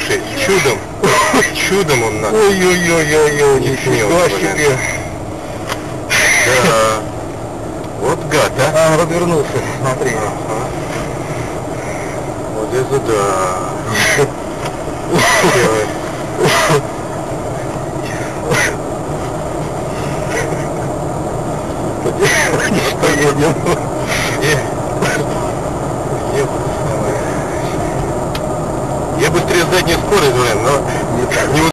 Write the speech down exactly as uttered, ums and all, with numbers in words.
Слушай, чудом, чудом он нас. Ой-ой-ой-ой-ой, не снес, нифига блин. себе. Да. Вот гад, а? А, он развернулся, смотри. Ага. Вот это да. Поедем. Где? Где? Я быстрее заднюю скорость, блин, но не